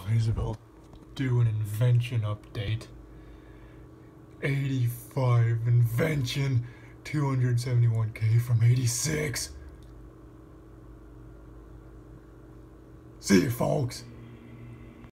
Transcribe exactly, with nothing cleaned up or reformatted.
guys about do an invention update. eighty-five invention, two hundred seventy-one K from eighty-six. See you, folks.